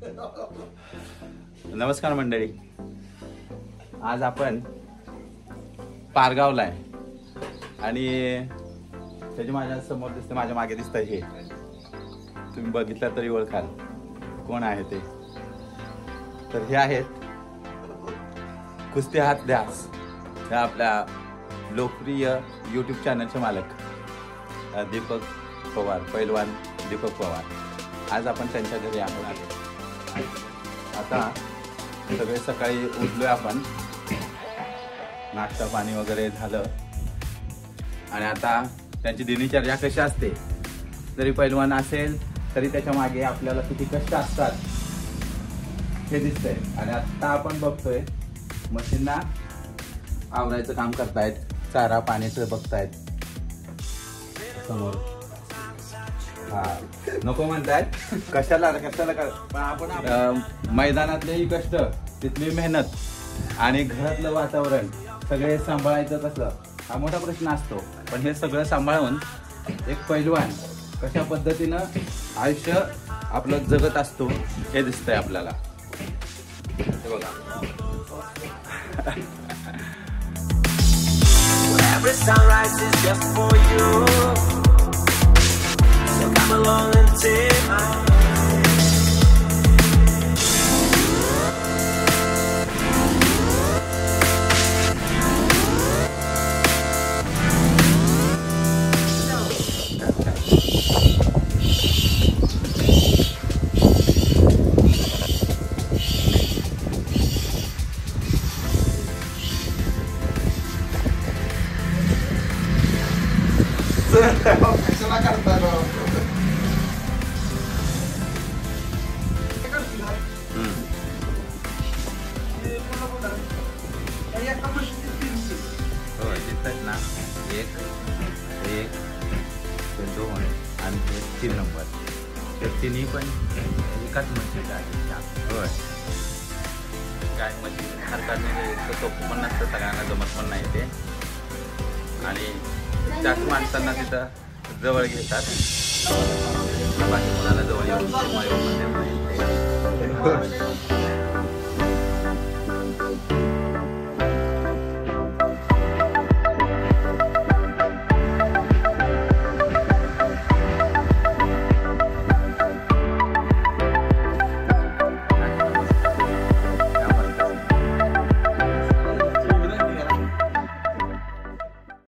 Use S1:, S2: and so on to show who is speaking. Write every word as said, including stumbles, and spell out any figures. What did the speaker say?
S1: नमस्कार मंडळी, आज आपण पारगावला आहे आणि त्याची माझ्या समोर दिसते, माझ्या मागे दिसतंय हे. तुम्ही बघितलं तरी ओळखाल कोण आहे ते. तर हे आहेत कुस्ती हात ध्यास, ह्या आपल्या लोकप्रिय यूट्यूब चॅनलचे मालक दीपक पवार, पैलवान दीपक पवार. आज आपण त्यांच्या घरी आपण आलो. आता सगळे सकाळी उठलोय आपण, नाश्ता पाणी वगैरे झालं आणि आता त्यांची दिनचर्या कशी असते. जरी पैलवान असेल तरी त्याच्या मागे आपल्याला किती कष्ट असतात हे दिसतंय. आणि आता आपण बघतोय मशीनना आवरायचं काम करतायत, चारा पाण्याचं बघतायत समोर. हा नको म्हणतायत, कशाला कशाला कर, पण आपण मैदानातले ही कष्ट, तिथली मेहनत आणि घरातलं वातावरण सगळे सांभाळायचं कसं, हा मोठा प्रश्न असतो. पण हे सगळं सांभाळून एक पैलवान कशा पद्धतीनं आयुष्य आपलं जगत असतो हे दिसतंय आपल्याला. हे बघा. Every sunrise is just for you. So come along and take my hand. कशाला करता ना, एक एक दोन आणि तीन नंबर, ते तिन्ही पण एकाच मशीन आहे. होय, काय मशीन सरकारने सोपं पण नसतं, सगळ्यांना जमत पण नाही ते. आणि त्याच माणसांना तिथं जवळ घेतात, बाकी कोणाला जवळ येऊन